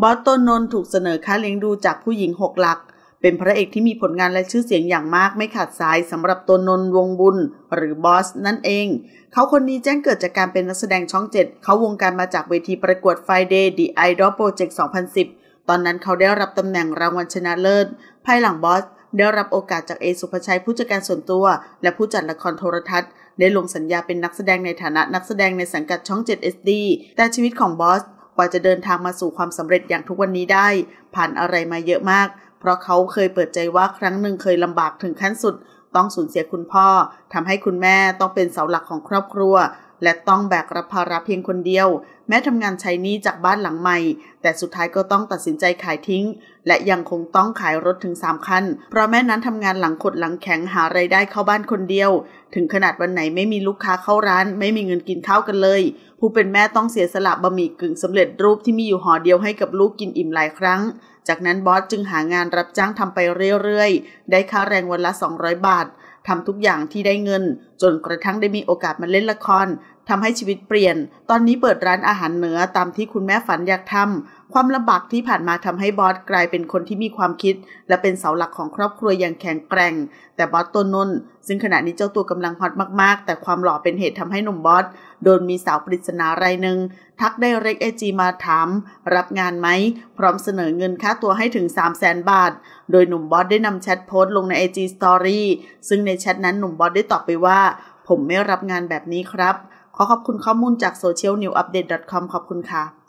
บอส โตนนท์ถูกเสนอค่าเลี้ยงดูจากผู้หญิง6 หลักเป็นพระเอกที่มีผลงานและชื่อเสียงอย่างมากไม่ขาดสายสำหรับ โตนนท์ วงศ์บุญหรือบอสนั่นเองเขาคนนี้แจ้งเกิดจากการเป็นนักแสดงช่อง 7เขาวงการมาจากเวทีประกวด Friday The Idol Project 2010 ตอนนั้นเขาได้รับตำแหน่งรางวัลชนะเลิศภายหลังบอสได้รับโอกาสจากสุภชัยผู้จัดการส่วนตัวและผู้จัดละครโทรทัศน์ได้ลงสัญญาเป็นนักแสดงในฐานะนักแสดงในสังกัดช่อง 7 SD แต่ชีวิตของบอสกว่าจะเดินทางมาสู่ความสำเร็จอย่างทุกวันนี้ได้ผ่านอะไรมาเยอะมากเพราะเขาเคยเปิดใจว่าครั้งหนึ่งเคยลำบากถึงขั้นสุดต้องสูญเสียคุณพ่อทำให้คุณแม่ต้องเป็นเสาหลักของครอบครัวและต้องแบกรับภาระเพียงคนเดียวแม้ทำงานใช้หนี้จากบ้านหลังใหม่แต่สุดท้ายก็ต้องตัดสินใจขายทิ้งและยังคงต้องขายรถถึง3 คันเพราะแม่นั้นทำงานหลังขดหลังแข็งหารายได้เข้าบ้านคนเดียวถึงขนาดวันไหนไม่มีลูกค้าเข้าร้านไม่มีเงินกินข้าวกันเลยผู้เป็นแม่ต้องเสียสละบะหมี่กึ่งสำเร็จรูปที่มีอยู่ห่อเดียวให้กับลูกกินอิ่มหลายครั้งจากนั้นบอสจึงหางานรับจ้างทำไปเรื่อยๆได้ค่าแรงวันละ200 บาททำทุกอย่างที่ได้เงินจนกระทั่งได้มีโอกาสมาเล่นละครทำให้ชีวิตเปลี่ยนตอนนี้เปิดร้านอาหารเหนือตามที่คุณแม่ฝันอยากทำความลำบากที่ผ่านมาทำให้บอสกลายเป็นคนที่มีความคิดและเป็นเสาหลักของครอบครัวอย่างแข็งแกร่งแต่บอส โตนนท์ซึ่งขณะนี้เจ้าตัวกำลังฮอตมากๆแต่ความหล่อเป็นเหตุทำให้หนุ่มบอสโดนมีสาวปริศนารายหนึ่งทักไดเรกIGมาถามรับงานไหมพร้อมเสนอเงินค่าตัวให้ถึง 300,000 บาทโดยหนุ่มบอสได้นำแชทโพสต์ลงใน IG Story ซึ่งในแชทนั้นหนุ่มบอสได้ตอบไปว่าผมไม่รับงานแบบนี้ครับขอขอบคุณข้อมูลจาก socialnewupdate.com ขอบคุณค่ะ